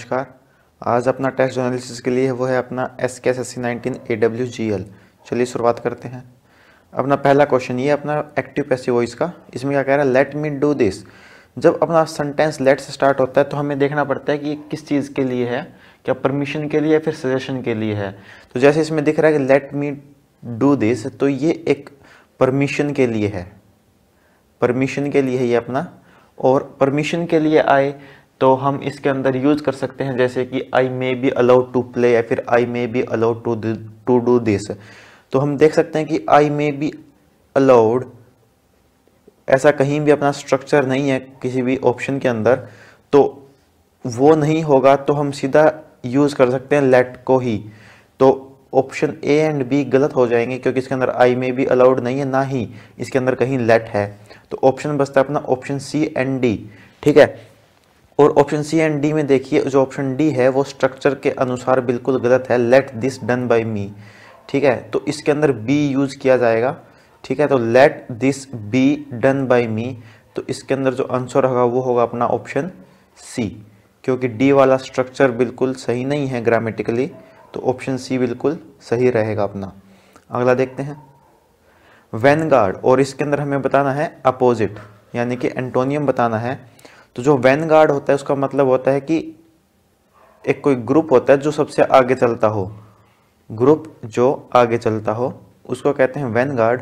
नमस्कार। आज अपना टेक्स्ट एनालिसिस के लिए वो है अपना SKSSC 19 AWGL। चलिए शुरुआत करते हैं। अपना पहला क्वेश्चन ये अपना एक्टिव पैसिव वॉइस का। इसमें क्या कह रहा है, लेट मी डू दिस। जब अपना सेंटेंस लेट से स्टार्ट होता है तो हमें देखना पड़ता है कि ये किस चीज़ के लिए है, क्या परमिशन के लिए या फिर सजेशन के लिए है। तो जैसे इसमें दिख रहा है कि लेट मी डू दिस, तो ये एक परमिशन के लिए है, परमिशन के लिए है ये अपना। और परमिशन के लिए आए तो हम इसके अंदर यूज कर सकते हैं, जैसे कि I may be allowed to play या फिर I may be allowed to do this. तो हम देख सकते हैं कि आई मे बी अलाउड, ऐसा कहीं भी अपना स्ट्रक्चर नहीं है किसी भी ऑप्शन के अंदर, तो वो नहीं होगा तो हम सीधा यूज कर सकते हैं लेट को ही। तो ऑप्शन ए एंड बी गलत हो जाएंगे क्योंकि इसके अंदर आई मे बी अलाउड नहीं है, ना ही इसके अंदर कहीं लेट है। तो ऑप्शन बचता है अपना ऑप्शन सी एंड डी। ठीक है। और ऑप्शन सी एंड डी में देखिए जो ऑप्शन डी है वो स्ट्रक्चर के अनुसार बिल्कुल गलत है, let this done by me. ठीक है, तो इसके अंदर बी यूज किया जाएगा। ठीक है, तो let this be done by me, तो इसके अंदर जो आंसर होगा वो होगा अपना ऑप्शन सी, क्योंकि डी वाला स्ट्रक्चर बिल्कुल सही नहीं है ग्रामेटिकली, तो ऑप्शन सी बिल्कुल सही रहेगा अपना। अगला देखते हैं वैनगार्ड, और इसके अंदर हमें बताना है अपोजिट, यानी कि एंटोनियम बताना है। तो जो वैनगार्ड होता है उसका मतलब होता है कि एक कोई ग्रुप होता है जो सबसे आगे चलता हो, ग्रुप जो आगे चलता हो उसको कहते हैं वैनगार्ड।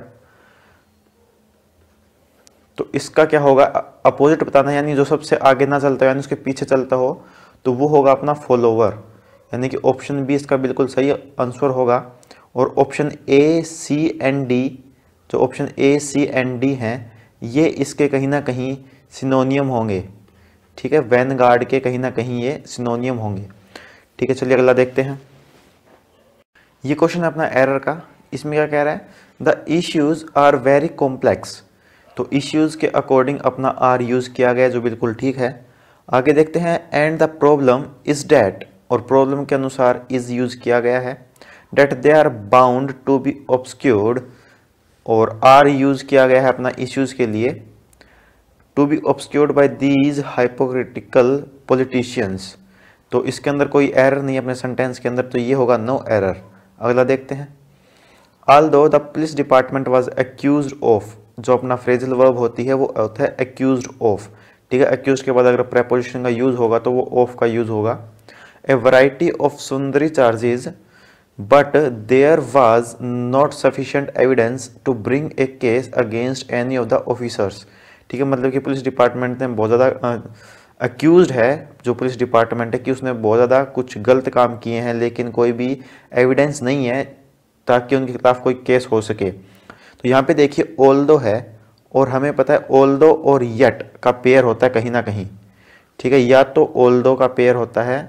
तो इसका क्या होगा, अपोजिट बताना है, यानी जो सबसे आगे ना चलता हो यानी उसके पीछे चलता हो, तो वो होगा अपना फॉलोवर, यानी कि ऑप्शन बी इसका बिल्कुल सही आंसर होगा। और option A C and D, जो option A C and D हैं ये इसके कहीं ना कहीं सिनोनियम होंगे। ठीक है, वैनगार्ड के कहीं ना कहीं ये सिनोनियम होंगे। ठीक है, चलिए अगला देखते हैं। ये क्वेश्चन है अपना एरर का। इसमें क्या कह रहा है, the issues are very complex. तो इश्यूज के अकॉर्डिंग अपना आर यूज किया गया जो बिल्कुल ठीक है। आगे देखते हैं and the problem is that, और प्रॉब्लम के अनुसार इज यूज किया गया है। That they are bound to be obscured, और आर यूज किया गया है अपना इश्यूज के लिए। To be obscured by these hypocritical politicians, तो इसके अंदर कोई एरर नहीं है अपने सेंटेंस के अंदर, तो ये होगा नो एरर। अगला देखते हैं although the police department was accused of, जो अपना फ्रेजल वर्ब होती है वो होता है एक्यूज्ड ऑफ। ठीक है, एक्यूज्ड के बाद अगर प्रेपोजिशन का यूज होगा तो वो ऑफ का यूज होगा। A variety of sundry charges but there was not sufficient evidence to bring a case against any of the officers. ठीक है, मतलब कि पुलिस डिपार्टमेंट ने बहुत ज़्यादा अक्यूज्ड है, जो पुलिस डिपार्टमेंट है, कि उसने बहुत ज़्यादा कुछ गलत काम किए हैं लेकिन कोई भी एविडेंस नहीं है ताकि उनके खिलाफ कोई केस हो सके। तो यहाँ पे देखिए ऑल्दो है, और हमें पता है ऑल्दो और येट का पेयर होता है कहीं ना कहीं। ठीक है, या तो ऑल्दो का पेयर होता है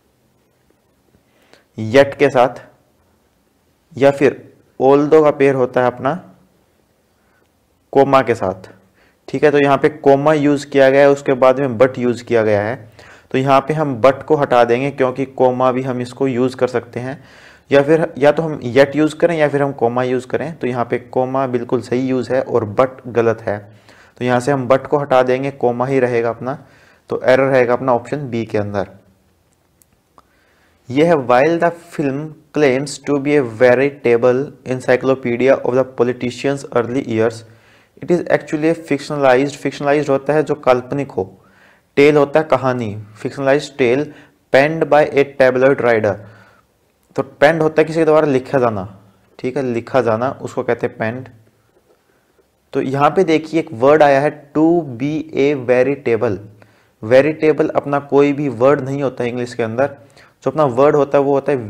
येट के साथ, या फिर ऑल्दो का पेयर होता है अपना कोमा के साथ। ठीक है, तो यहाँ पे कोमा यूज किया गया है, उसके बाद में बट यूज किया गया है। तो यहाँ पे हम बट को हटा देंगे क्योंकि कोमा भी हम इसको यूज कर सकते हैं, या फिर या तो हम येट यूज करें या फिर हम कोमा यूज करें। तो यहाँ पे कोमा बिल्कुल सही यूज है और बट गलत है, तो यहाँ से हम बट को हटा देंगे, कोमा ही रहेगा अपना। तो एरर रहेगा अपना ऑप्शन बी के अंदर। यह है while the film claims to be a veritable encyclopaedia of the politicians early years, it is actually fictionalised. Fictionalised होता है जो काल्पनिक हो, टेल होता है कहानी, fictionalised tale penned by a tabloid writer. तो पेंड होता है किसी के द्वारा लिखा जाना। ठीक है, लिखा जाना उसको कहते हैं पेंड। तो यहाँ पे देखिए एक वर्ड आया है to be a veritable. Veritable अपना कोई भी वर्ड नहीं होता है इंग्लिश के अंदर, जो अपना वर्ड होता है वो होता है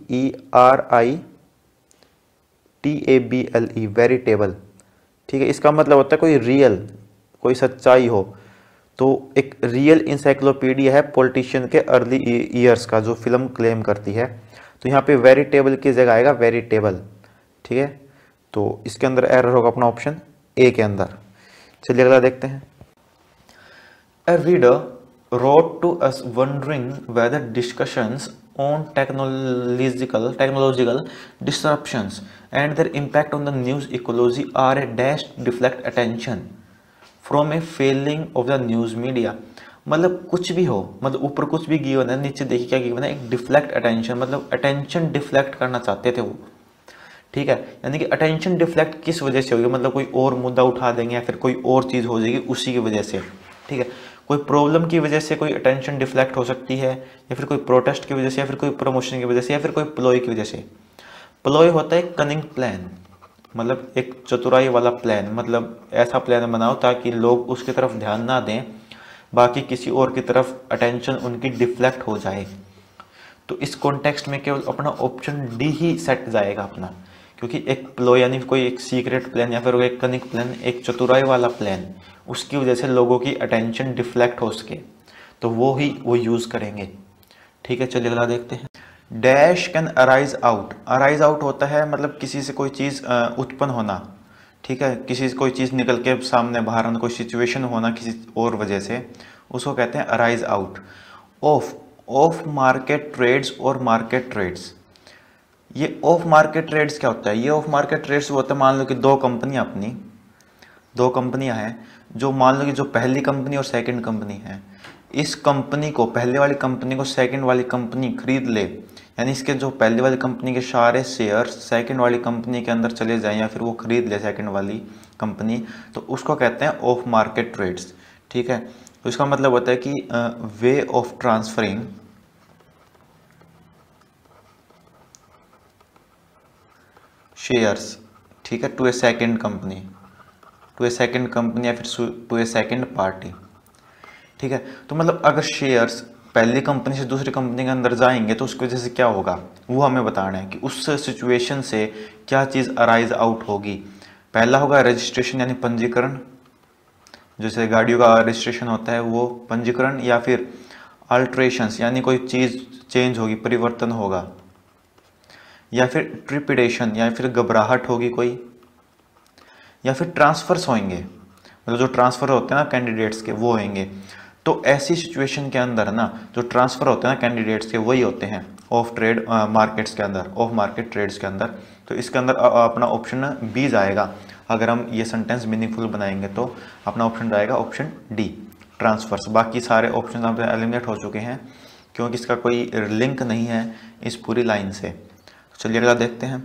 VERITABLE, वेरिटेबल। ठीक है, इसका मतलब होता है कोई रियल, कोई सच्चाई हो। तो एक रियल इंसाइक्लोपीडिया है पॉलिटिशियन के अर्ली ईयर्स का, जो फिल्म क्लेम करती है। तो यहाँ पे वेरिटेबल की जगह आएगा वेरिटेबल। ठीक है, तो इसके अंदर एरर होगा अपना ऑप्शन ए के अंदर। चलिए अगला देखते हैं। A reader wrote to us wondering whether discussions on technological disruptions and their impact on the news ecology are a dash deflect attention from a failing of the news media. मतलब कुछ भी हो, मतलब ऊपर कुछ भी गिवन है, नीचे देखिए क्या गिवन है, एक डिफ्लेक्ट अटेंशन, मतलब अटेंशन डिफ्लेक्ट करना चाहते थे वो, ठीक है। यानी कि अटेंशन डिफ्लेक्ट किस वजह से होगी, मतलब कोई और मुद्दा उठा देंगे या फिर कोई और चीज़ हो जाएगी उसी की वजह से, ठीक है। कोई प्रॉब्लम की वजह से कोई अटेंशन डिफ्लेक्ट हो सकती है, या फिर कोई प्रोटेस्ट की वजह से, या फिर कोई प्रमोशन की वजह से, या फिर कोई प्लॉय की वजह से। प्लॉय होता है कनिंग प्लान, मतलब एक चतुराई वाला प्लान, मतलब ऐसा प्लान बनाओ ताकि लोग उसकी तरफ ध्यान ना दें, बाकी किसी और की तरफ अटेंशन उनकी डिफ्लेक्ट हो जाए। तो इस कॉन्टेक्स्ट में केवल अपना ऑप्शन डी ही सेट जाएगा अपना, क्योंकि एक प्लो यानी कोई एक सीक्रेट प्लान या फिर एक कनिक प्लान, एक चतुराई वाला प्लान, उसकी वजह से लोगों की अटेंशन डिफ्लेक्ट हो सके, तो वो यूज़ करेंगे, ठीक है। चलिए अगला देखते हैं। Dash can arise out, arise out होता है मतलब किसी से कोई चीज़ उत्पन्न होना, ठीक है, किसी से कोई चीज़ निकल के सामने बाहर आना, कोई सिचुएशन होना किसी और वजह से, उसको कहते हैं arise out. Off market trades और मार्केट ट्रेड्स, ये ऑफ मार्केट ट्रेड्स क्या होता है, ये ऑफ मार्केट ट्रेड्स वो होता है, मान लो कि दो कंपनियां हैं, जो मान लो कि जो पहली कंपनी और सेकंड कंपनी है, इस कंपनी को, पहले वाली कंपनी को सेकंड वाली कंपनी खरीद ले, यानी इसके जो पहले वाली कंपनी के सारे शेयर सेकंड वाली कंपनी के अंदर चले जाएं या फिर वो खरीद ले सेकंड वाली कंपनी, तो उसको कहते हैं ऑफ मार्केट ट्रेड्स, ठीक है। तो इसका मतलब होता है कि वे ऑफ ट्रांसफरिंग शेयर्स, ठीक है, टू ए सेकंड कंपनी या फिर टू ए सेकंड पार्टी, ठीक है। तो मतलब अगर शेयर्स पहली कंपनी से दूसरी कंपनी के अंदर जाएंगे तो उसकी वजह से क्या होगा, वो हमें बताना है कि उस सिचुएशन से क्या चीज़ अराइज आउट होगी। पहला होगा रजिस्ट्रेशन यानी पंजीकरण, जैसे गाड़ियों का रजिस्ट्रेशन होता है वो पंजीकरण, या फिर अल्ट्रेशंस यानी कोई चीज़ चेंज होगी, परिवर्तन होगा, या फिर ट्रिपिडेशन या फिर घबराहट होगी कोई, या फिर ट्रांसफर्स होंगे, मतलब जो ट्रांसफ़र होते हैं ना कैंडिडेट्स के वो होंगे। तो ऐसी सिचुएशन के अंदर ना जो ट्रांसफ़र होते हैं ना कैंडिडेट्स के वही होते हैं ऑफ ट्रेड मार्केट्स के अंदर, ऑफ मार्केट ट्रेड्स के अंदर। तो इसके अंदर अपना ऑप्शन बी जाएगा, अगर हम ये सेंटेंस मीनिंगफुल बनाएंगे तो अपना ऑप्शन जाएगा ऑप्शन डी, ट्रांसफर्स। बाकी सारे ऑप्शन आप एलिमिनेट हो चुके हैं क्योंकि इसका कोई लिंक नहीं है इस पूरी लाइन से। चलिए अगला देखते हैं।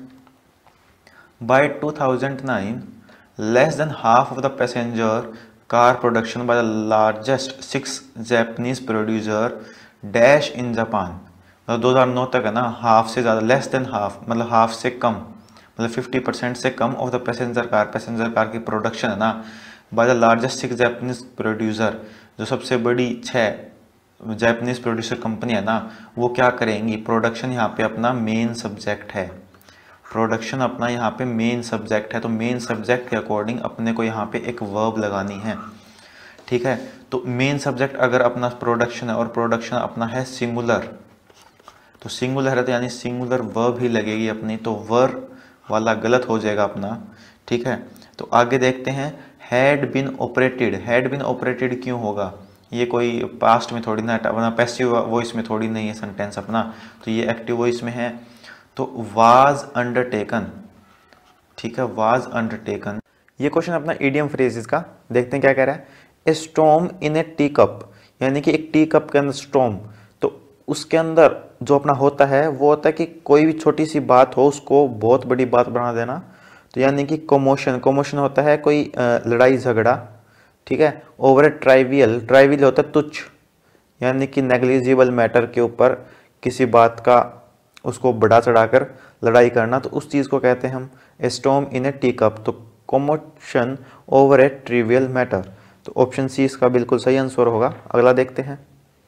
By 2009 less than half of the passenger car production by the largest 6 Japanese producer dash in Japan, मतलब 2009 तक है ना, हाफ से ज़्यादा, लेस देन हाफ मतलब हाफ से कम, मतलब 50% से कम ऑफ द पैसेंजर कार की प्रोडक्शन है ना, by the largest 6 Japanese producer, जो सबसे बड़ी 6 जापानीज प्रोड्यूसर कंपनी है ना, वो क्या करेंगी, प्रोडक्शन यहाँ पे अपना मेन सब्जेक्ट है, प्रोडक्शन अपना यहाँ पे मेन सब्जेक्ट है, तो मेन सब्जेक्ट के अकॉर्डिंग अपने को यहाँ पे एक वर्ब लगानी है, ठीक है। तो मेन सब्जेक्ट अगर अपना प्रोडक्शन है और प्रोडक्शन अपना है सिंगुलर, तो सिंगुलर है तो यानी सिंगुलर वर्ब ही लगेगी अपनी, तो वर्ब वाला गलत हो जाएगा अपना, ठीक है। तो आगे देखते हैं। हैड बिन ऑपरेटेड क्यों होगा, ये कोई पास्ट में थोड़ी ना, अपना पैसिव वॉइस में थोड़ी नहीं है सेंटेंस अपना, तो ये एक्टिव वॉइस में है। तो वाज अंडरटेकन, ठीक है, वाज अंडरटेकन। ये क्वेश्चन अपना इडियम फ्रेजेस का, देखते हैं क्या कह रहा है। A storm in a teacup, यानी कि एक टी कप के अंदर स्टॉर्म, तो उसके अंदर जो अपना होता है वो होता है कि कोई भी छोटी सी बात हो उसको बहुत बड़ी बात बना देना, तो यानी कि कमोशन होता है कोई लड़ाई झगड़ा, ठीक है। ओवर ए ट्राइवियल होता है तुच्छ, यानी कि नेग्लिजिबल मैटर के ऊपर किसी बात का उसको बढ़ा चढ़ाकर लड़ाई करना, तो उस चीज़ को कहते हैं हम a storm in a teacup. तो commotion over a trivial matter, तो ऑप्शन सी इसका बिल्कुल सही आंसर होगा। अगला देखते हैं।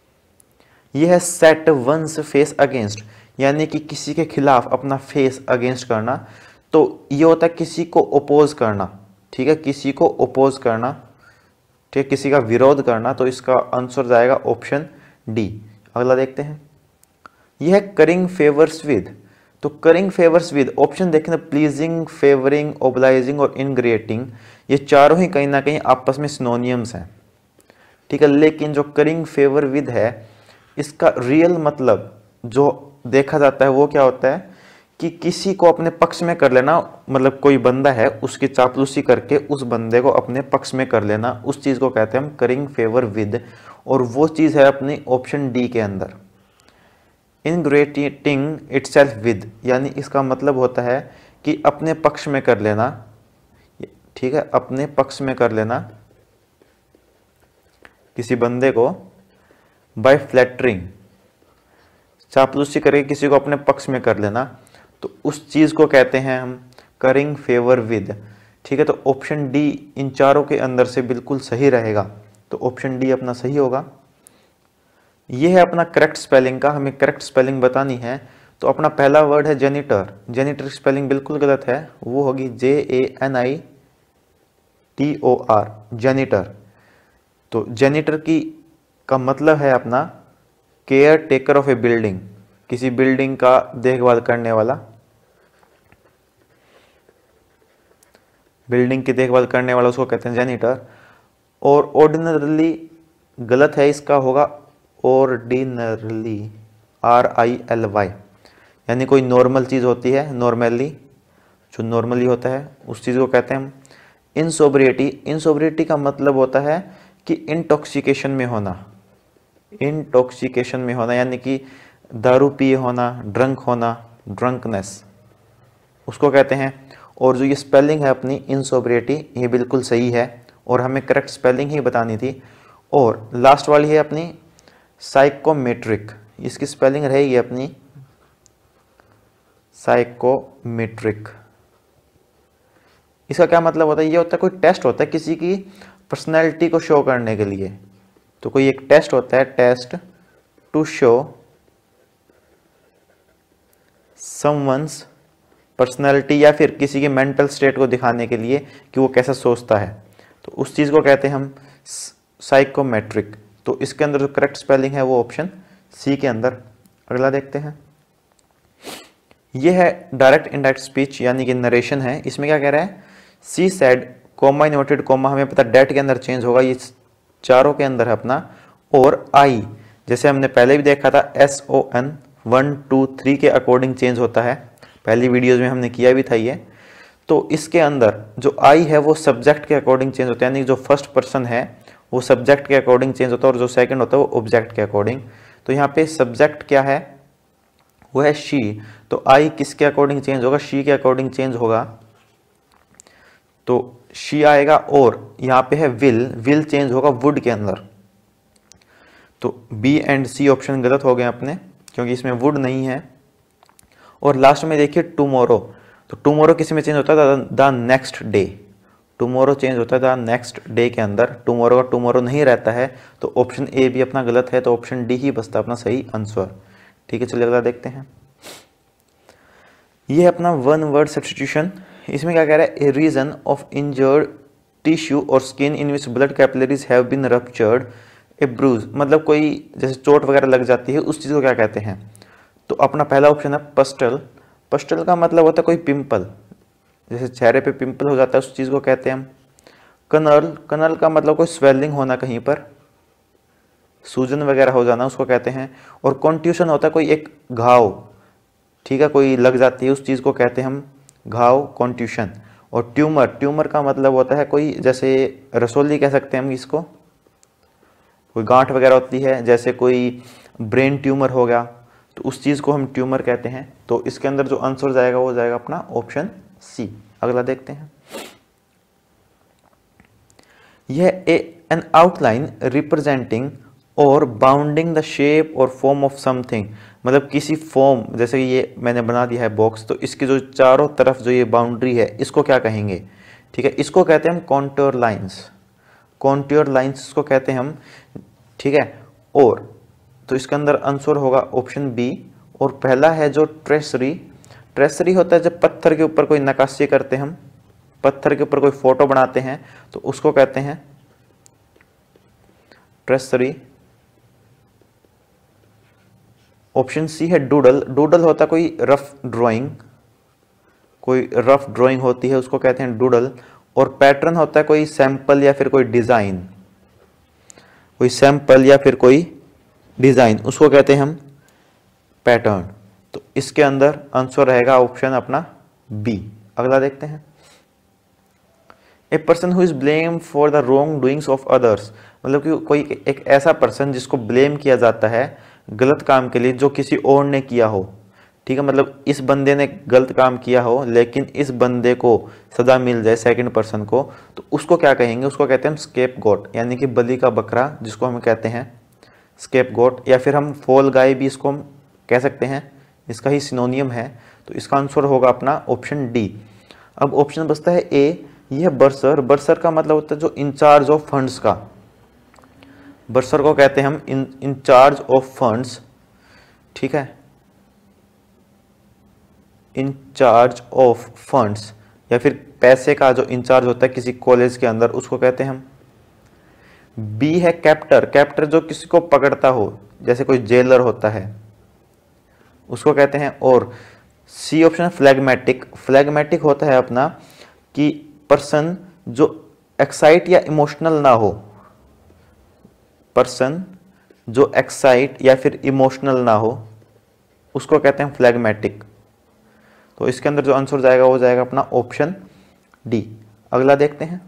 यह है सेट वंस फेस अगेंस्ट, यानी कि किसी के खिलाफ अपना फेस अगेंस्ट करना, तो ये होता है किसी को ओपोज करना, ठीक है, किसी को ओपोज करना, ठीक है, किसी का विरोध करना, तो इसका आंसर जाएगा ऑप्शन डी। अगला देखते हैं। यह है करिंग फेवर्स विद, तो करिंग फेवर्स विद ऑप्शन देखें तो प्लीजिंग, फेवरिंग, ओबलाइजिंग और इनग्रेटिंग, ये चारों ही कहीं ना कहीं आपस में सिनोनियम्स हैं, ठीक है। लेकिन जो करिंग फेवर विद है, इसका रियल मतलब जो देखा जाता है वो क्या होता है कि किसी को अपने पक्ष में कर लेना, मतलब कोई बंदा है उसकी चापलूसी करके उस बंदे को अपने पक्ष में कर लेना, उस चीज़ को कहते हैं हम करिंग फेवर विद, और वो चीज़ है अपनी ऑप्शन डी के अंदर इनग्रेटिंग इटसेल्फ विद, यानी इसका मतलब होता है कि अपने पक्ष में कर लेना, ठीक है, अपने पक्ष में कर लेना किसी बंदे को बाय फ्लैटरिंग, चापलूसी करके किसी को अपने पक्ष में कर लेना, तो उस चीज़ को कहते हैं हम करिंग फेवर विद, ठीक है। तो ऑप्शन डी इन चारों के अंदर से बिल्कुल सही रहेगा, तो ऑप्शन डी अपना सही होगा। ये है अपना करेक्ट स्पेलिंग का, हमें करेक्ट स्पेलिंग बतानी है। तो अपना पहला वर्ड है जेनिटर, जेनिटर की स्पेलिंग बिल्कुल गलत है, वो होगी JANITOR, जेनिटर। तो जेनिटर की का मतलब है अपना caretaker of a building, किसी बिल्डिंग का देखभाल करने वाला, बिल्डिंग की देखभाल करने वाला उसको कहते हैं जेनिटर। और ऑर्डिनरली गलत है, इसका होगा ऑर्डिनरली, RILY, यानी कोई नॉर्मल चीज़ होती है, नॉर्मली जो नॉर्मली होता है उस चीज़ को कहते हैं हम इनसोब्रिएटी। इनसोब्रिएटी का मतलब होता है कि इंटॉक्सिकेशन में होना, इंटॉक्सिकेशन में होना यानी कि दारू पिए होना, ड्रंक होना, ड्रंकनेस, उसको कहते हैं। और जो ये स्पेलिंग है अपनी इनसोब्रिएटी, ये बिल्कुल सही है और हमें करेक्ट स्पेलिंग ही बतानी थी। और लास्ट वाली है अपनी साइकोमेट्रिक, इसकी स्पेलिंग रहेगी अपनी साइकोमेट्रिक। इसका क्या मतलब होता है, ये होता है कोई टेस्ट होता है किसी की पर्सनैलिटी को शो करने के लिए, तो कोई एक टेस्ट होता है, test to show someone's personality, या फिर किसी के मेंटल स्टेट को दिखाने के लिए कि वो कैसा सोचता है, तो उस चीज़ को कहते हैं हम साइकोमेट्रिक। तो इसके अंदर जो करेक्ट स्पेलिंग है वो ऑप्शन सी के अंदर। अगला देखते हैं, ये है डायरेक्ट इनडायरेक्ट स्पीच यानी कि नरेशन है। इसमें क्या कह रहा है, she said, comma inverted comma, हमें पता डेट के अंदर चेंज होगा, ये चारों के अंदर है अपना। और आई जैसे हमने पहले भी देखा था SON 1 2 3 के अकॉर्डिंग चेंज होता है, पहली वीडियोज में हमने किया भी था ये। तो इसके अंदर जो आई है वो सब्जेक्ट के अकॉर्डिंग चेंज होता है, यानी जो फर्स्ट पर्सन है वो सब्जेक्ट के अकॉर्डिंग चेंज होता है, और जो सेकंड होता है वो ऑब्जेक्ट के अकॉर्डिंग। तो यहाँ पे सब्जेक्ट क्या है, वो है शी, तो आई किसके अकॉर्डिंग चेंज होगा, शी के अकॉर्डिंग चेंज होगा, तो शी आएगा। और यहाँ पे है विल, विल चेंज होगा वुड के अंदर, तो B एंड C ऑप्शन गलत हो गए अपने, क्योंकि इसमें वुड नहीं है। और लास्ट में देखिए टुमारो, तो टुमारो किस में चेंज होता है, the next day, tomorrow change होता है द नेक्स्ट डे के अंदर, टुमारो का टुमारो नहीं रहता है, तो ऑप्शन ए भी अपना गलत है, तो ऑप्शन डी ही बचता अपना सही आंसर। ठीक है, चलिए अगला देखते हैं, ये है अपना वन वर्ड सब्स्टिट्यूशन। इसमें क्या कह रहा है, a region of injured tissue और skin in which blood capillaries have been ruptured, a bruise, मतलब कोई जैसे चोट वगैरह लग जाती है उस चीज़ को क्या कहते हैं। तो अपना पहला ऑप्शन है पस्टल, पस्टल का मतलब होता है कोई पिंपल, जैसे चेहरे पे पिंपल हो जाता है उस चीज़ को कहते हैं हम कनर्ल, कनर्ल का मतलब कोई स्वेलिंग होना, कहीं पर सूजन वगैरह हो जाना, उसको कहते हैं। और कॉन्ट्यूशन होता है कोई एक घाव, ठीक है, कोई लग जाती है उस चीज़ को कहते हैं हम घाव, कॉन्ट्यूशन। और ट्यूमर, ट्यूमर का मतलब होता है कोई जैसे रसोली कह सकते हैं हम इसको, कोई गांठ वगैरह होती है, जैसे कोई ब्रेन ट्यूमर हो गया, तो उस चीज़ को हम ट्यूमर कहते हैं। तो इसके अंदर जो आंसर जाएगा वो जाएगा अपना ऑप्शन सी। अगला देखते हैं, यह एन आउटलाइन रिप्रेजेंटिंग और बाउंडिंग द शेप और फॉर्म ऑफ समथिंग, मतलब किसी फॉर्म, जैसे कि ये मैंने बना दिया है बॉक्स, तो इसकी जो चारों तरफ जो ये बाउंड्री है इसको क्या कहेंगे, ठीक है, इसको कहते हैं हम कॉन्टूर लाइंस, कॉन्टूर लाइंस इसको कहते हैं हम, ठीक है। और तो इसके अंदर आंसर होगा ऑप्शन बी। और पहला है जो ट्रेसरी, ट्रेसरी होता है जब पत्थर के ऊपर कोई नक्काशी करते हैं हम, पत्थर के ऊपर कोई फोटो बनाते हैं तो उसको कहते हैं ट्रेसरी। ऑप्शन सी है डूडल, डूडल होता है कोई रफ ड्राइंग, कोई रफ ड्राइंग होती है उसको कहते हैं डूडल। और पैटर्न होता है कोई सैंपल या फिर कोई डिजाइन, कोई सैंपल या फिर कोई डिजाइन, उसको कहते हैं हम पैटर्न। तो इसके अंदर आंसर रहेगा ऑप्शन अपना बी। अगला देखते हैं, a person who is blame for the wrong doings of others, मतलब कि कोई एक ऐसा पर्सन जिसको ब्लेम किया जाता है गलत काम के लिए जो किसी और ने किया हो। ठीक है, मतलब इस बंदे ने गलत काम किया हो लेकिन इस बंदे को सजा मिल जाए सेकंड पर्सन को, तो उसको क्या कहेंगे, उसको कहते हैं हम स्केप गोट, यानी कि बलि का बकरा जिसको हम कहते हैं स्केप गोट, या फिर हम फॉल गाय भी इसको हम कह सकते हैं, इसका ही सिनोनियम है। तो इसका आंसर होगा अपना ऑप्शन डी। अब ऑप्शन बचता है ए, यह बर्सर, बर्सर का मतलब होता है जो इंचार्ज ऑफ फंड्स का, बर्सर को कहते हैं हम इंचार्ज ऑफ फंड्स। ठीक है, इंचार्ज ऑफ फंड्स, या फिर पैसे का जो इंचार्ज होता है किसी कॉलेज के अंदर, उसको कहते हैं हम। बी है कैप्टर, कैप्टर जो किसी को पकड़ता हो, जैसे कोई जेलर होता है, उसको कहते हैं। और सी ऑप्शन है फ्लैगमेटिक, फ्लैगमेटिक होता है अपना कि पर्सन जो एक्साइट या इमोशनल ना हो, पर्सन जो एक्साइट या फिर इमोशनल ना हो, उसको कहते हैं फ्लैगमेटिक। तो इसके अंदर जो आंसर जाएगा वो जाएगा अपना ऑप्शन डी। अगला देखते हैं,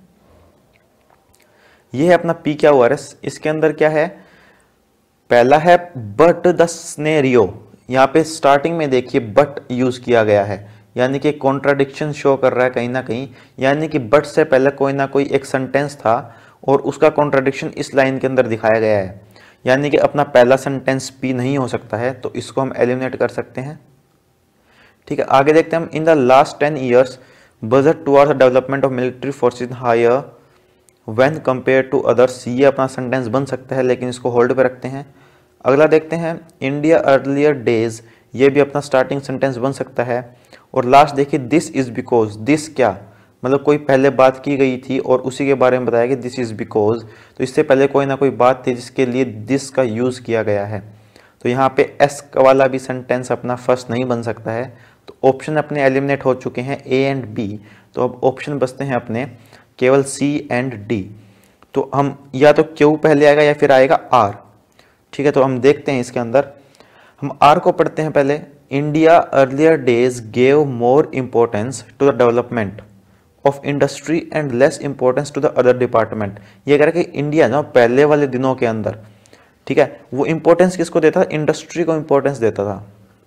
ये है अपना पी क्या हुआ है, इसके अंदर क्या है, पहला है बट द स्नेरियो, यहाँ पे स्टार्टिंग में देखिए बट यूज किया गया है, यानी कि कॉन्ट्राडिक्शन शो कर रहा है कहीं ना कहीं, यानी कि बट से पहले कोई ना कोई एक सेंटेंस था और उसका कॉन्ट्राडिक्शन इस लाइन के अंदर दिखाया गया है, यानी कि अपना पहला सेंटेंस पी नहीं हो सकता है, तो इसको हम एलिमिनेट कर सकते हैं। ठीक है, आगे देखते हैं हम, in the last 10 years budget towards the development of military forces higher when compare to others, ये अपना सेंटेंस बन सकता है लेकिन इसको होल्ड पे रखते हैं। अगला देखते हैं, इंडिया अर्लियर डेज, ये भी अपना स्टार्टिंग सेंटेंस बन सकता है। और लास्ट देखिए, दिस इज बिकॉज, दिस क्या, मतलब कोई पहले बात की गई थी और उसी के बारे में बताया कि दिस इज बिकॉज, तो इससे पहले कोई ना कोई बात थी जिसके लिए दिस का यूज किया गया है, तो यहाँ पे एस वाला भी सेंटेंस अपना फर्स्ट नहीं बन सकता है। तो ऑप्शन अपने एलिमिनेट हो चुके हैं ए एंड बी, तो अब ऑप्शन बचते हैं अपने केवल सी एंड डी। तो हम या तो क्यू पहले आएगा या फिर आएगा आर। ठीक है, तो हम देखते हैं इसके अंदर, हम आर को पढ़ते हैं पहले। India earlier days gave more importance to the development of industry and less importance to the other department. ये कह रहा है कि इंडिया ना पहले वाले दिनों के अंदर, ठीक है, वो इंपॉर्टेंस किसको देता था, इंडस्ट्री को इंपॉर्टेंस देता था,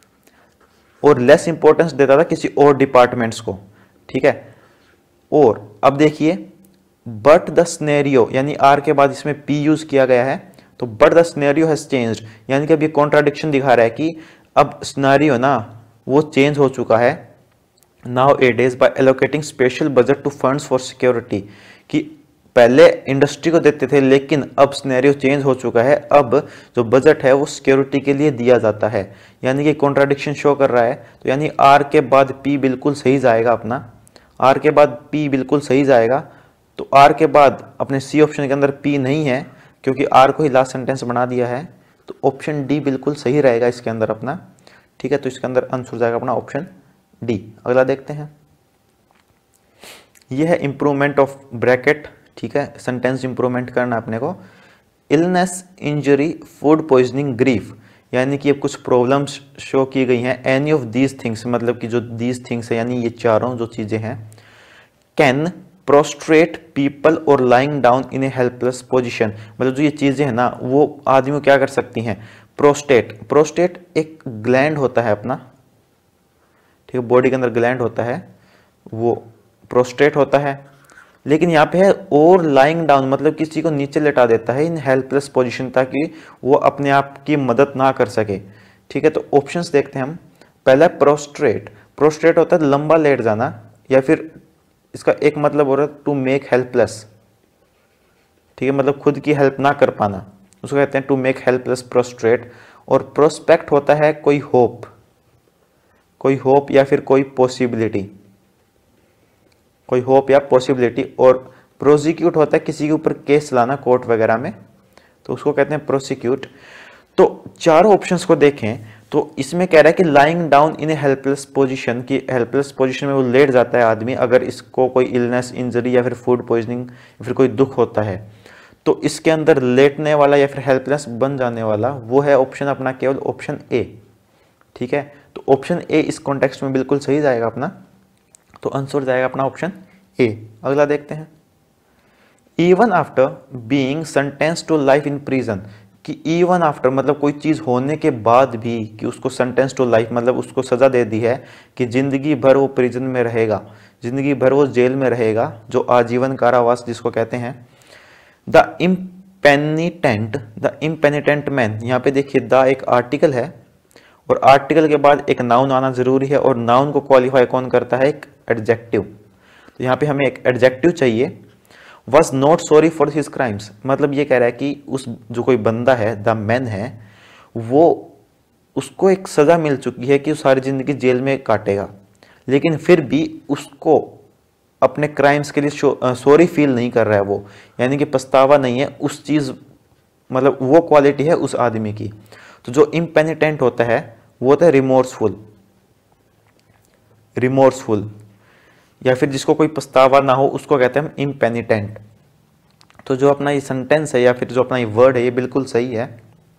और लेस इंपॉर्टेंस देता था किसी और डिपार्टमेंट्स को। ठीक है, और अब देखिए बट द स्नेरियो, यानी आर के बाद इसमें पी यूज किया गया है, तो but the scenario has changed, यानी कि अब ये कॉन्ट्राडिक्शन दिखा रहा है कि अब स्नेरियो ना वो चेंज हो चुका है nowadays by allocating special budget to funds for security, कि पहले इंडस्ट्री को देते थे लेकिन अब स्नेरियो चेंज हो चुका है, अब जो बजट है वो सिक्योरिटी के लिए दिया जाता है, यानी कि कॉन्ट्राडिक्शन शो कर रहा है। तो यानी आर के बाद पी बिल्कुल सही जाएगा अपना, आर के बाद पी बिल्कुल सही जाएगा। तो आर के बाद अपने सी ऑप्शन के अंदर पी नहीं है क्योंकि आर को ही लास्ट सेंटेंस बना दिया है, तो ऑप्शन डी बिल्कुल सही रहेगा इसके अंदर अपना। ठीक है, तो इसके अंदर आंसर जाएगा अपना ऑप्शन डी। अगला देखते हैं, यह है इंप्रूवमेंट ऑफ ब्रैकेट। ठीक है, सेंटेंस इंप्रूवमेंट करना अपने को। Illness, injury, food poisoning, grief, यानी कि अब कुछ प्रॉब्लम्स शो की गई हैं। एनी ऑफ दीज थिंग्स, मतलब कि जो दीज थिंग्स है यानी ये चारों जो चीजें हैं, कैन प्रोस्ट्रेट पीपल और lying down in a helpless position, मतलब जो ये चीजें हैं ना वो आदमी को क्या कर सकती हैं, प्रोस्टेट, प्रोस्टेट एक ग्लैंड होता है अपना, ठीक है, बॉडी के अंदर ग्लैंड होता है, वो प्रोस्टेट होता है। लेकिन यहाँ पे है और लाइंग डाउन, मतलब किसी को नीचे लेटा देता है इन हेल्पलेस पोजीशन, ताकि वो अपने आप की मदद ना कर सके। ठीक है, तो ऑप्शंस देखते हैं हम। पहला प्रोस्ट्रेट, प्रोस्ट्रेट होता है लंबा लेट जाना, या फिर इसका एक मतलब हो रहा है टू मेक हेल्पलेस। ठीक है, मतलब खुद की हेल्प ना कर पाना, उसको कहते हैं टू मेक हेल्पलेस प्रोस्ट्रेट। और प्रोस्पेक्ट होता है कोई होप, कोई होप या फिर कोई पॉसिबिलिटी, कोई होप या पॉसिबिलिटी। और प्रोसिक्यूट होता है किसी के ऊपर केस चलाना कोर्ट वगैरह में, तो उसको कहते हैं प्रोसिक्यूट। तो चारों ऑप्शंस को देखें तो इसमें कह रहा है कि lying down in a helpless position, की हेल्पलेस पोजीशन में वो लेट जाता है आदमी अगर इसको कोई इलनेस, इंजरी या फिर फूड पॉइजनिंग या फिर कोई दुख होता है। तो इसके अंदर लेटने वाला या फिर हेल्पलेस बन जाने वाला वो है ऑप्शन अपना केवल ऑप्शन ए। ठीक है, तो तो ऑप्शन ए इस कॉन्टेक्स्ट में बिल्कुल सही जाएगा अपना, तो आंसर जाएगा अपना ऑप्शन ए। अगला देखते हैं, even after being sentence to life in prison, कि इवन आफ्टर मतलब कोई चीज़ होने के बाद भी, कि उसको सेंटेंस टू लाइफ मतलब उसको सज़ा दे दी है कि ज़िंदगी भर वो प्रिजन में रहेगा, ज़िंदगी भर वो जेल में रहेगा, जो आजीवन कारावास जिसको कहते हैं। द इम्पेनिटेंट मैन, यहाँ पे देखिए द एक आर्टिकल है और आर्टिकल के बाद एक नाउन आना जरूरी है, और नाउन को क्वालिफाई कौन करता है, एक एडजेक्टिव। तो यहाँ पे हमें एक एडजेक्टिव चाहिए। Was not sorry for his crimes, मतलब ये कह रहा है कि उस जो कोई बंदा है, द मैन है, वो उसको एक सज़ा मिल चुकी है कि वो सारी ज़िंदगी जेल में काटेगा, लेकिन फिर भी उसको अपने क्राइम्स के लिए सॉरी फील नहीं कर रहा है वो, यानी कि पछतावा नहीं है उस चीज़, मतलब वो क्वालिटी है उस आदमी की। तो जो इम्पेनिटेंट होता है वो होता है रिमोर्सफुल, या फिर जिसको कोई पछतावा ना हो उसको कहते हैं हम इम्पेनिटेंट। तो जो अपना ये सेंटेंस है या फिर जो अपना ये वर्ड है ये बिल्कुल सही है,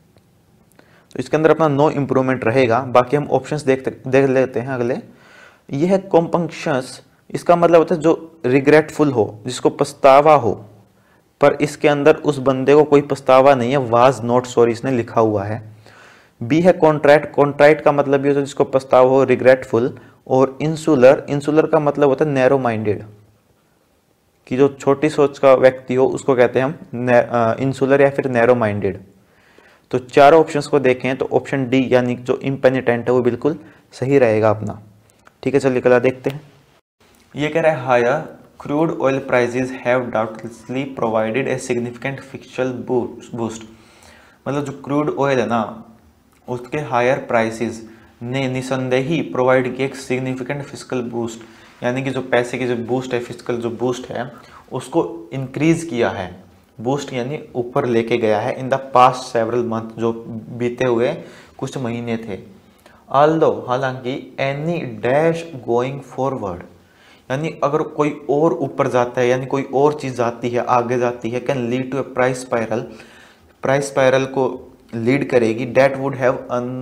तो इसके अंदर अपना नो इम्प्रूवमेंट रहेगा। बाकी हम ऑप्शंस देख लेते हैं अगले। ये है कॉम्पंक्शंस, इसका मतलब होता है जो रिग्रेटफुल हो, जिसको पछतावा हो, पर इसके अंदर उस बंदे को कोई पछतावा नहीं है, वाज नॉट सॉरी इसने लिखा हुआ है। बी है कॉन्ट्राइट का मतलब ये होता है जिसको पछतावा हो, रिग्रेटफुल। और इंसुलर का मतलब होता है नैरो माइंडेड, कि जो छोटी सोच का व्यक्ति हो उसको कहते हैं हम इंसुलर या फिर नैरो माइंडेड। तो चारों ऑप्शंस को देखें तो ऑप्शन डी यानी जो इम्पेनिटेंट है वो बिल्कुल सही रहेगा अपना। ठीक है, चलिए कल देखते हैं। ये कह रहा है higher crude oil prices have doubtlessly provided a significant fiscal boost, मतलब जो क्रूड ऑयल है ना उसके हायर प्राइसेस ने निसंदेही प्रोवाइड किया एक सिग्निफिकेंट फिस्कल बूस्ट, यानी कि जो पैसे की जो बूस्ट है, फिस्कल जो बूस्ट है उसको इंक्रीज किया है। बूस्ट यानी ऊपर लेके गया है in the past several month, जो बीते हुए कुछ महीने थे। ऑल्दो हालांकि एनी डैश गोइंग फॉरवर्ड, यानी अगर कोई और ऊपर जाता है यानी कोई और चीज़ जाती है आगे जाती है, can lead to a price spiral को लीड करेगी। That would have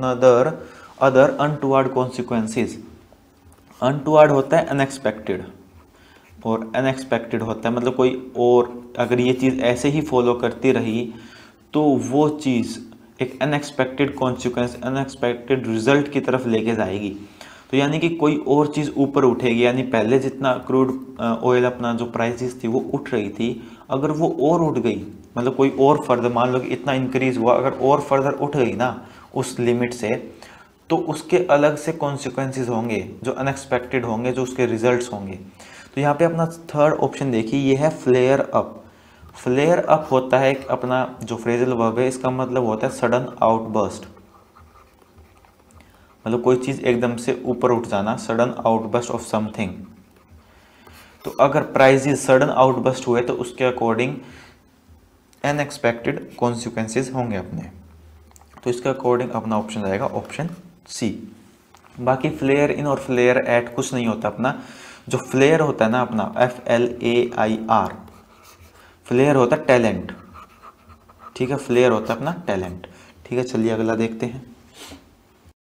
other untoward consequences. Untoward होता है अनएक्सपेक्टेड, और अनएक्सपेक्टेड होता है मतलब कोई और अगर ये चीज़ ऐसे ही फॉलो करती रही तो वो चीज़ एक अनएक्सपेक्टेड कॉन्सिक्वेंस, अनएक्सपेक्टेड रिजल्ट की तरफ लेके जाएगी। तो यानी कि कोई और चीज़ ऊपर उठेगी, यानी पहले जितना क्रूड ऑयल अपना जो प्राइसेस थी वो उठ रही थी, अगर वो और उठ गई, मतलब कोई और फर्दर मान लो कि इतना इंक्रीज हुआ, अगर और फर्दर उठ गई ना उस लिमिट से, तो उसके अलग से कॉन्सिक्वेंसेस होंगे जो अनएक्सपेक्टेड होंगे, जो उसके रिजल्ट्स होंगे। तो यहाँ पे अपना थर्ड ऑप्शन देखिए, ये है फ्लेयर अप। फ्लेयर अप होता है अपना जो फ्रेजल वर्ब है, इसका मतलब होता है सडन आउटबर्स्ट, मतलब कोई चीज़ एकदम से ऊपर उठ जाना, सडन आउटबर्स्ट ऑफ समथिंग। तो अगर प्राइजेस सडन आउटबर्स्ट हुए तो उसके अकॉर्डिंग अनएक्सपेक्टेड कॉन्सिक्वेंसेस होंगे अपने। तो इसके अकॉर्डिंग अपना ऑप्शन आएगा ऑप्शन सी। बाकी फ्लेयर इन और फ्लेयर एट कुछ नहीं होता अपना। जो फ्लेयर होता है ना अपना FLAIR, फ्लेयर होता है टैलेंट। ठीक है, फ्लेयर होता है अपना टैलेंट। ठीक है, चलिए अगला देखते हैं।